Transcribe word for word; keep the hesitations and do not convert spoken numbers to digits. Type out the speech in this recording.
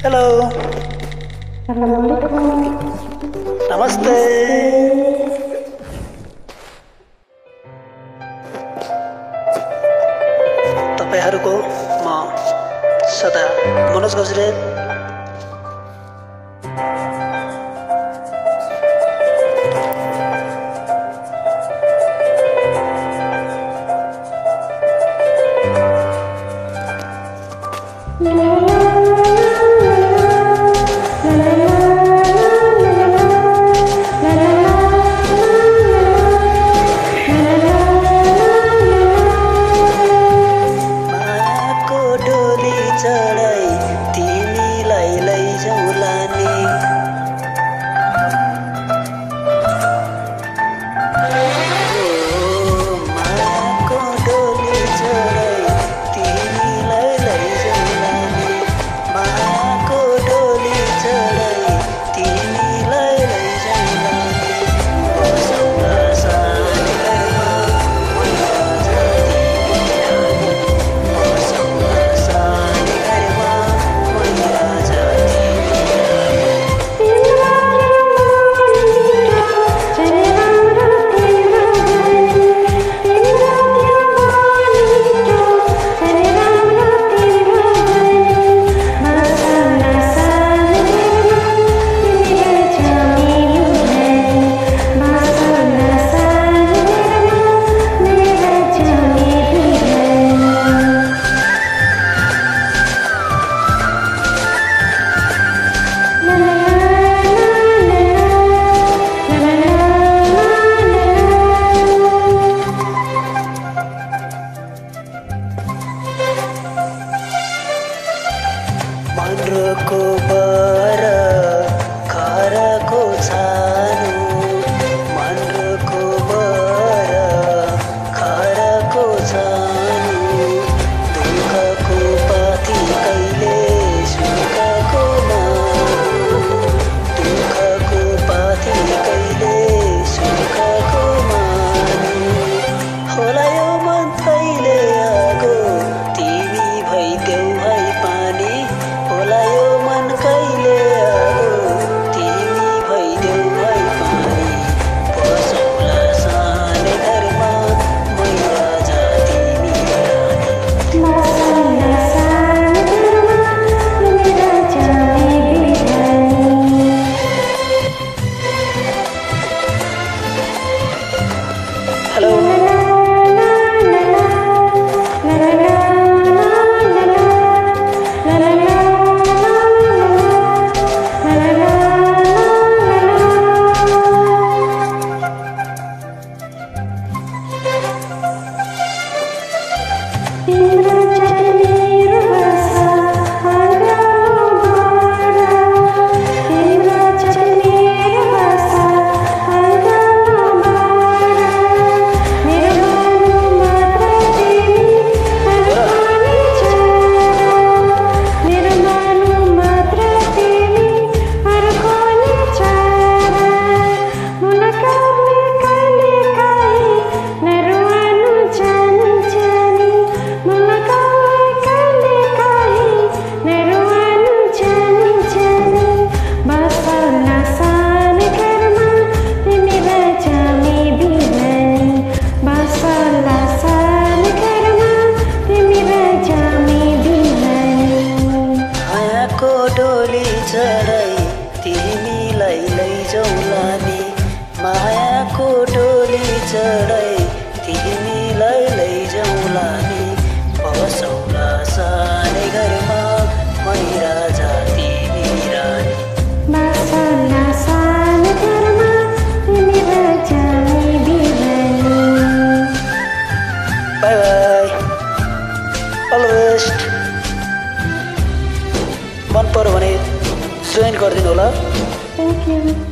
Hello नमस्ते। तपाईहरुको म सदा मनोज गजरेल मनको बर घरको छानो मनको बर घरको छानो दुःखको पाथी कहिले सुखको मानो दुःखको पाथी कहिले सुखको मानो होला यो मन कहिले आगो तिमी भइदेऊ है पानी होला यो मन कहिले आगो तिमी भइदेऊ है पानी बसौला सानो घरमा मैया जाति निरानी बसौला सानो घरमा मैया जाति निरानी। हेलो डोली चढाई तिमीलाई लैजाउँला नि मायाको डोली चढाई तिमीलाई लैजाउँला नि बसौला सानै घरमा मैरा जाति निरानी बसौला सानो घरमा मैरा जाति निरानी। Bye bye all the best. मन पर्यो भने जोइन गरिदिनु होला। Thank you.